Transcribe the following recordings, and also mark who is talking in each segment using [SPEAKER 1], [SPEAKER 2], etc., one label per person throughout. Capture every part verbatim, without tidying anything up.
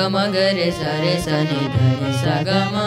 [SPEAKER 1] म ग रे सा रे सा नि ध नि सा ग म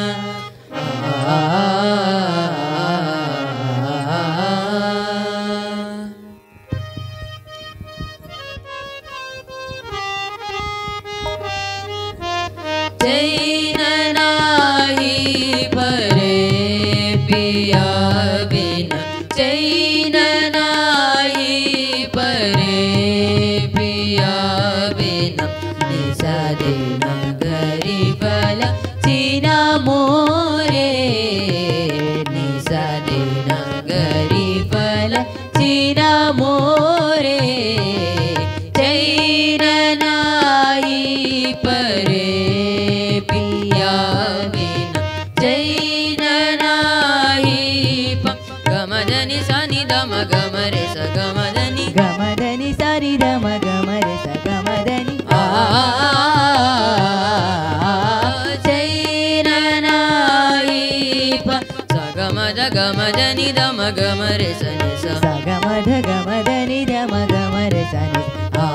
[SPEAKER 1] चैन नाही परे पिया बिना चैन नाही परे पिया बिना निसा दे नगरी बला चीना मोरे निसा दे नगरी बला चीना मोरे चैन नाही परे पिया बिना चैन नाही प गमदनि सनि दम गम रे स गमदनि
[SPEAKER 2] गमदनि सरि दम गम रे स गमदनि
[SPEAKER 1] आ चैन नाही प स गमद गमदनि दम गम रे स नि स
[SPEAKER 2] स गमध गमदनि दम गम रे स नि
[SPEAKER 1] आ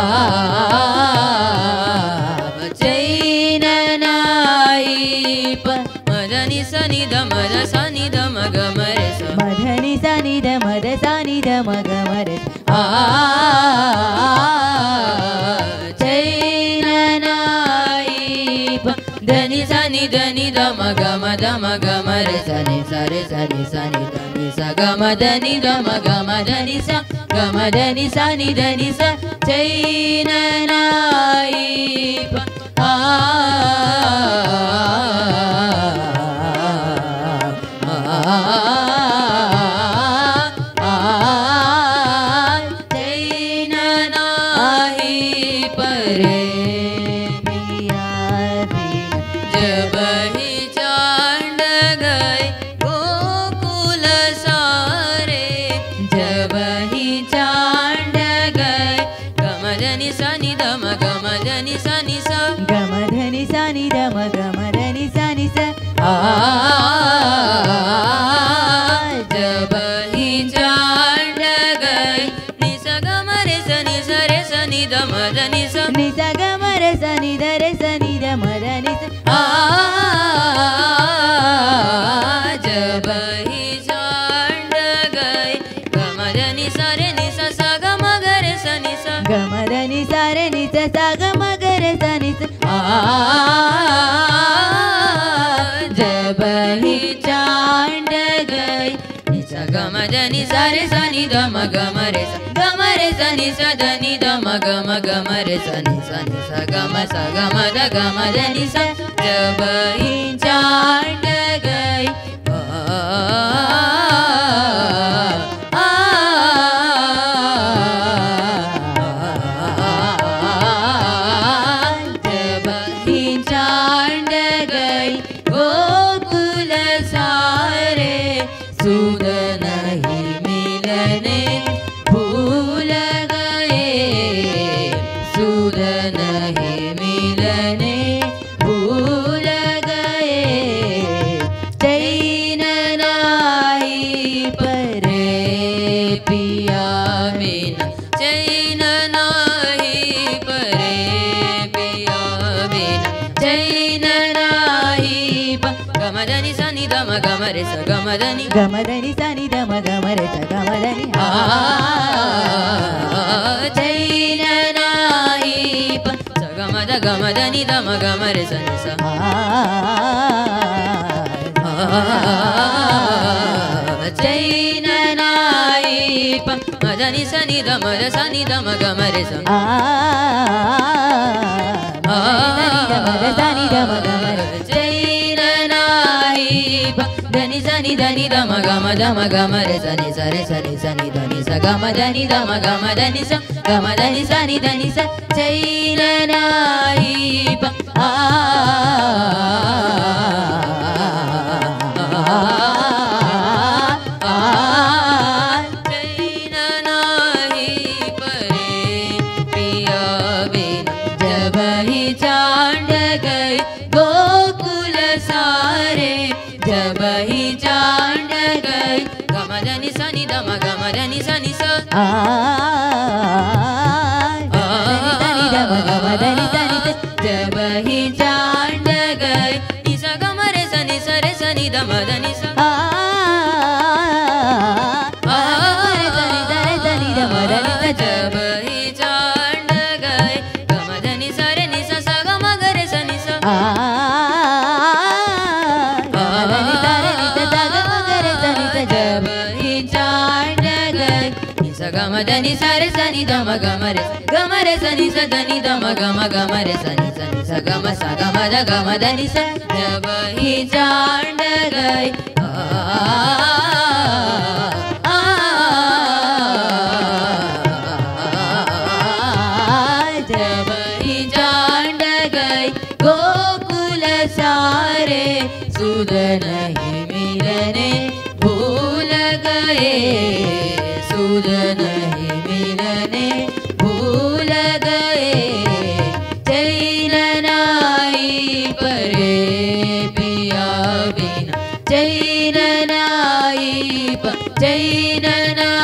[SPEAKER 1] चैन नाही प मदनि सनि द मद सनि द म ग म रे स
[SPEAKER 2] मधनि सनि द मद सनि द म ग म रे
[SPEAKER 1] आ चैन नाही प धनि सनि धनि द म ग म द म ग म रे स नि स रे स नि स नि द नि स ग म ध नि द म ग म ध नि स ग म ध नि स नि ध नि स चैन नाही प आ चैन नाही परे
[SPEAKER 2] पिया बिना
[SPEAKER 1] जब ही चांद गए गोकुल सारे जब ही चांद गए गमदनि सनि दम गमदनि सनि स
[SPEAKER 2] गमधनि सनि द म गमदनि सनि स
[SPEAKER 1] आ जब ही चांद गए नि स ग म रे स नि स रे स नि द म द नि स
[SPEAKER 2] नि स ग म रे स नि द रे स नि द म द नि स
[SPEAKER 1] आ जब ही चांद गए ग म द नि स रे नि स स ग म ग रे स नि स
[SPEAKER 2] गमदनि स रे नि स स ग म ग रे स नि स
[SPEAKER 1] आ जब ही चांद गए नि स ग म द नि स रे स नि द म ग म रे स ग म रे स नि स द नि द म ग म ग म रे स नि स नि स ग म स ग म द ग म द नि स जब ही चांद गए आ आ जब ही चांद गए गोकुल सारे सुध नहीं मिलने भूल गए सुध नहीं मिलने भूल गए चैन नाही परे पिया बिना चैन नाही परे पिया बिना चैन नाही प गमदनि सनि द म ग म रे स गमदनि
[SPEAKER 2] गमदनि सनि द म ग म रे स गमदनि
[SPEAKER 1] आ चैन नाही प स ग म द ग म द नि द म ग म रे स नि स
[SPEAKER 2] आ
[SPEAKER 1] चैन नाही प म द नि स नि द म द स नि द म ग म रे स
[SPEAKER 2] आ मदनि द म द सनि द म ग म रे
[SPEAKER 1] चैन नाही प धनि सनि धनि द म ग म द म ग म रे स नि स रे स नि स नि ध नि स ग म ध नि द म ग म ध नि स ग म ध नि स नि ध नि स चैन नाही प आ चैन नाही परे पिया बिना जब ही चांद गए गोकुल सारे जब ही चांद गए गमदनि सनि द म गमदनि सनि स
[SPEAKER 2] आ मदनि सनि द म ग म द नि स नि स
[SPEAKER 1] जब ही चांद गए नि सा ग म रे सा नि सा रे सा नि ध म ध नि सा जब ही चांद गए ग म ध नि सा रे नि सा सा ग म ग रे सा नि सा जब ही चांद गए नि सा ग म ध नि सा रे सा नि ध म ग म रे ग म रे सा नि सा ध नि ध म ग म ग म रे सा नि सा नि सा ग म सा ग म ध ग म ध नि सा जब ही चांद गए जब ही चांद गए गोकुल सारे सुध नहीं मिलने भूल गए सुध नहीं मिलने भूल गए चैन नाई परे पिया बिना चैन नाई प चैन